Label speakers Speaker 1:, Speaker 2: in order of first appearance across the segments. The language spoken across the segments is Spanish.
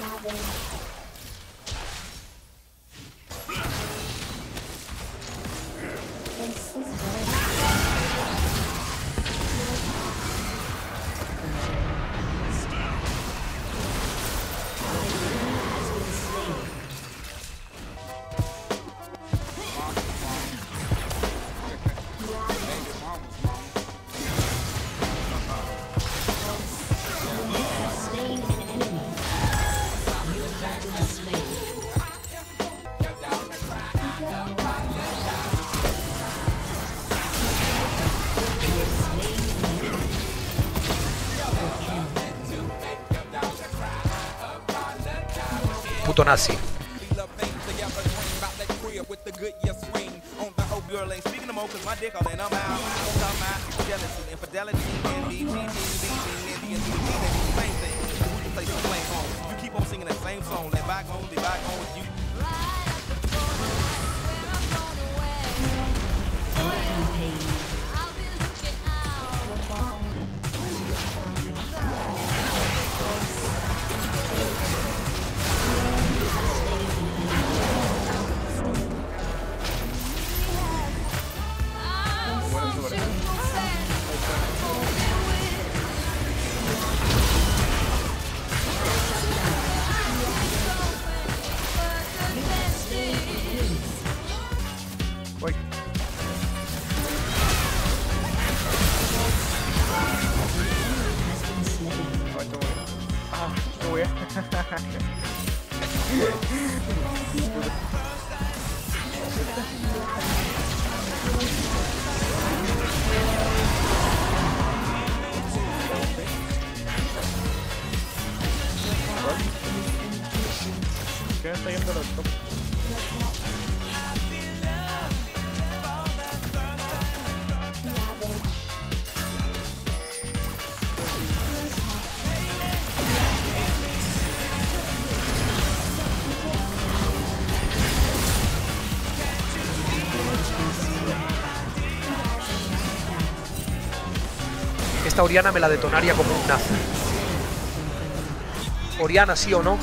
Speaker 1: Puto nazi.
Speaker 2: ¿Qué está yendo los top?
Speaker 1: Esta Oriana me la detonaría como un nazi. Oriana, sí o no.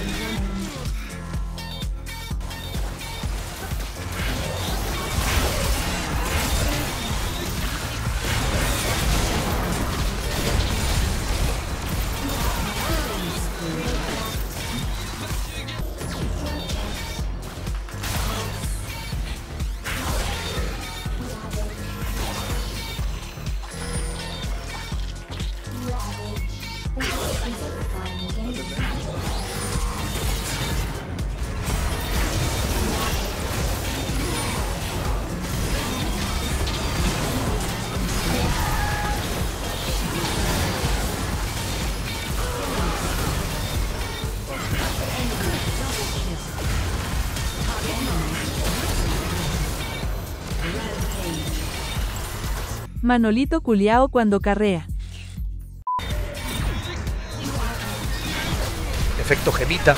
Speaker 3: Manolito culiao cuando carrea.
Speaker 1: Efecto gemita.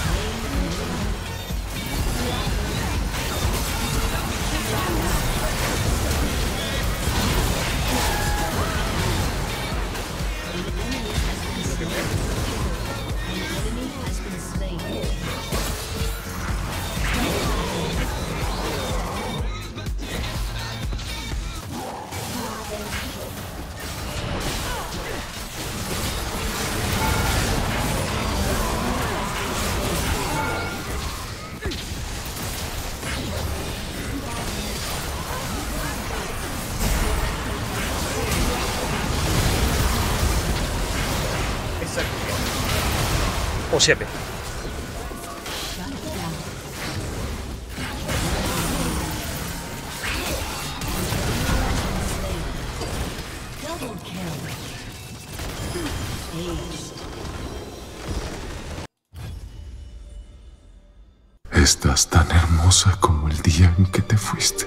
Speaker 1: O siempre.
Speaker 4: Estás tan hermosa como el día en que te fuiste.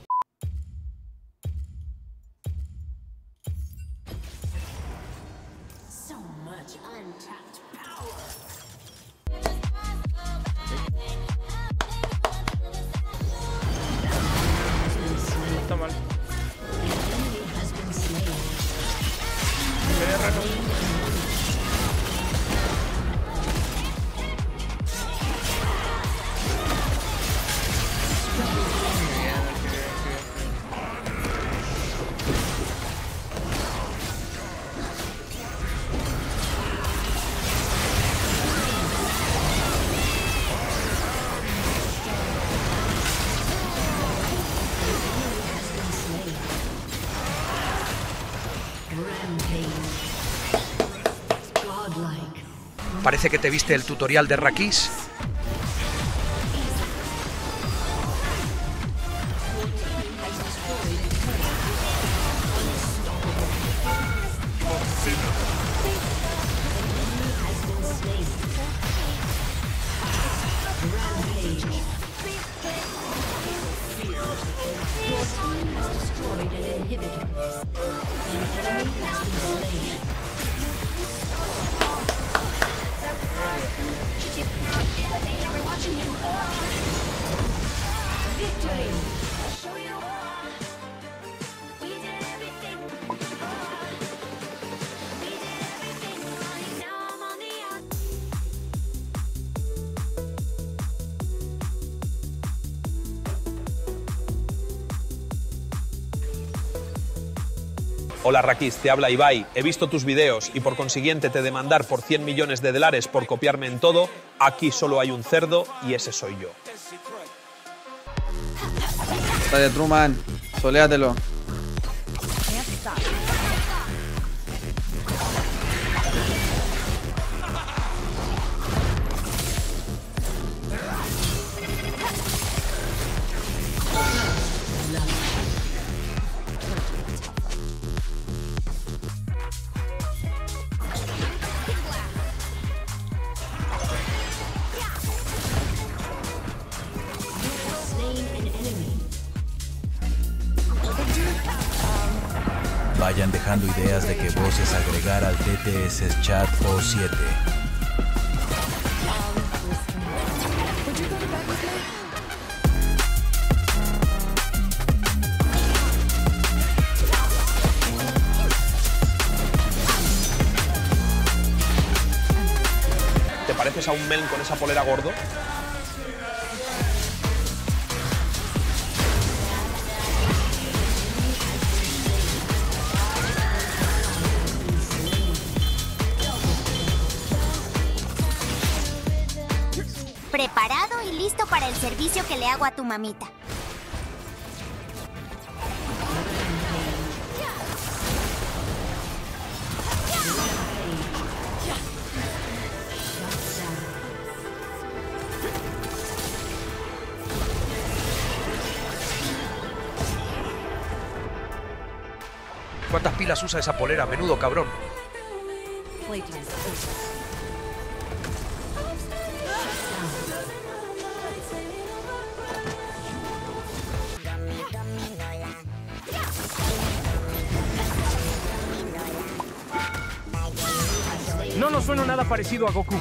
Speaker 2: Está mal.
Speaker 1: Parece que te viste el tutorial de Rakis.
Speaker 5: Hola Rakis, te habla Ibai. He visto tus videos y por consiguiente te demandar por 100 millones de dólares por copiarme en todo. Aquí solo hay un cerdo y ese soy yo.
Speaker 6: Dale, Truman, soléatelo.
Speaker 7: Vayan dejando ideas de qué voces agregar al TTS Chat O7.
Speaker 5: ¿Te pareces a un men con esa polera gordo?
Speaker 8: Preparado y listo para el servicio que le hago a tu mamita.
Speaker 1: ¿Cuántas pilas usa esa polera? Menudo cabrón.
Speaker 2: No suena nada parecido a Goku.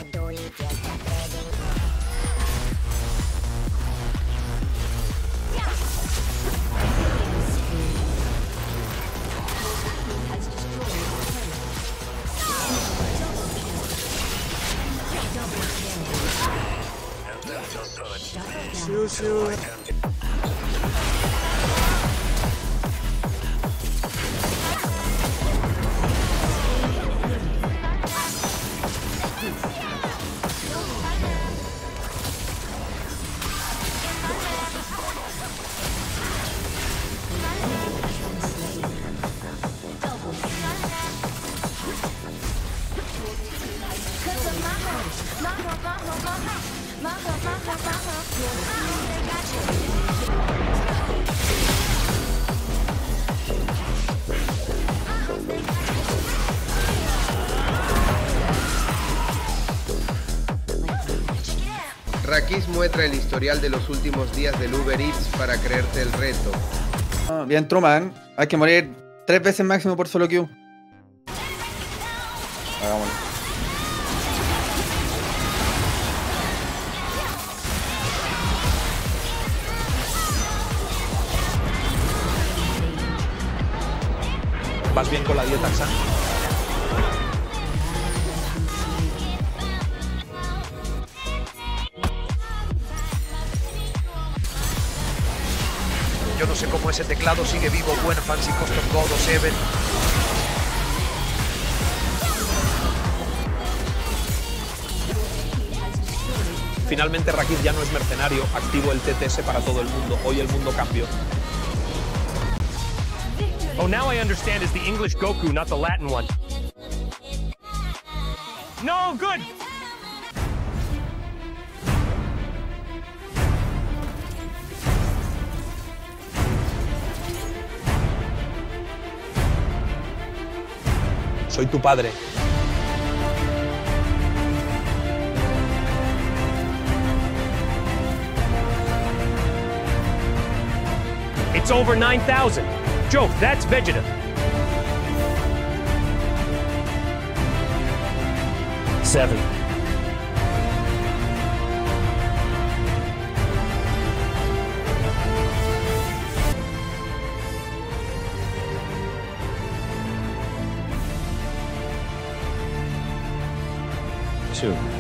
Speaker 9: Rakis muestra el historial de los últimos días del Uber Eats para creerte el reto.
Speaker 6: Bien, Truman, hay que morir 3 veces máximo por solo Q. Hagámoslo.
Speaker 5: ¿Vas bien con la dieta, Xan?
Speaker 1: Yo no sé cómo ese teclado sigue vivo. Buen Fancy Custom God o 7.
Speaker 5: Finalmente Rakis ya no es mercenario. Activo el TTS para todo el mundo. Hoy el mundo cambió.
Speaker 2: Oh, now I understand it's the English Goku, not the Latin one. No, good!
Speaker 5: Soy tu padre.
Speaker 2: It's over 9,000. Joke, that's Vegeta. Seven. Two.